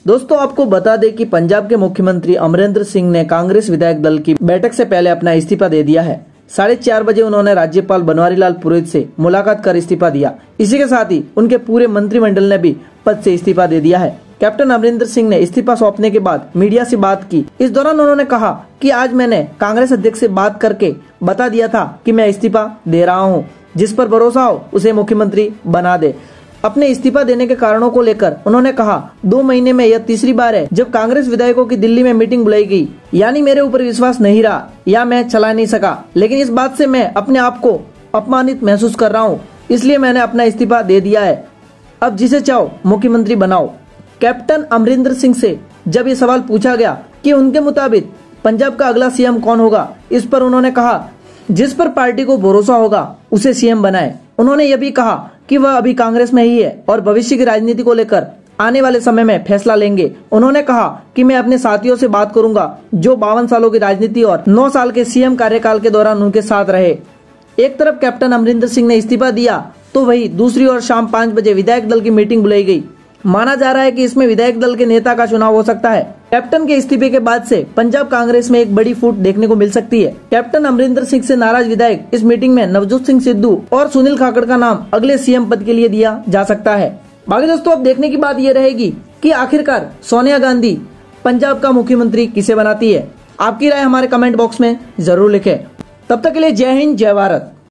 दोस्तों आपको बता दें कि पंजाब के मुख्यमंत्री अमरिंदर सिंह ने कांग्रेस विधायक दल की बैठक से पहले अपना इस्तीफा दे दिया है। 4:30 बजे उन्होंने राज्यपाल बनवारी लाल पुरोहित से मुलाकात कर इस्तीफा दिया। इसी के साथ ही उनके पूरे मंत्रिमंडल ने भी पद से इस्तीफा दे दिया है। कैप्टन अमरिंदर सिंह ने इस्तीफा सौंपने के बाद मीडिया से बात की। इस दौरान उन्होंने कहा कि आज मैंने कांग्रेस अध्यक्ष से बात करके बता दिया था कि मैं इस्तीफा दे रहा हूं, जिस पर भरोसा हो उसे मुख्यमंत्री बना दे। अपने इस्तीफा देने के कारणों को लेकर उन्होंने कहा, 2 महीने में यह तीसरी बार है जब कांग्रेस विधायकों की दिल्ली में मीटिंग बुलाई गई, यानी मेरे ऊपर विश्वास नहीं रहा या मैं चला नहीं सका, लेकिन इस बात से मैं अपने आप को अपमानित महसूस कर रहा हूं, इसलिए मैंने अपना इस्तीफा दे दिया है। अब जिसे चाहो मुख्यमंत्री बनाओ। कैप्टन अमरिंदर सिंह से जब ये सवाल पूछा गया कि उनके मुताबिक पंजाब का अगला सीएम कौन होगा, इस पर उन्होंने कहा, जिस पर पार्टी को भरोसा होगा उसे सीएम बनाए। उन्होंने यह भी कहा कि वह अभी कांग्रेस में ही है और भविष्य की राजनीति को लेकर आने वाले समय में फैसला लेंगे। उन्होंने कहा कि मैं अपने साथियों से बात करूंगा जो 52 सालों की राजनीति और 9 साल के सीएम कार्यकाल के दौरान उनके साथ रहे। एक तरफ कैप्टन अमरिंदर सिंह ने इस्तीफा दिया तो वही दूसरी ओर शाम 5 बजे विधायक दल की मीटिंग बुलाई गई। माना जा रहा है कि इसमें विधायक दल के नेता का चुनाव हो सकता है। कैप्टन के इस्तीफे के बाद से पंजाब कांग्रेस में एक बड़ी फूट देखने को मिल सकती है। कैप्टन अमरिंदर सिंह से नाराज विधायक इस मीटिंग में नवजोत सिंह सिद्धू और सुनील खाकड़ का नाम अगले सीएम पद के लिए दिया जा सकता है। बाकी दोस्तों अब देखने की बात यह रहेगी कि आखिरकार सोनिया गांधी पंजाब का मुख्यमंत्री किसे बनाती है। आपकी राय हमारे कमेंट बॉक्स में जरूर लिखें। तब तक के लिए जय हिंद, जय भारत।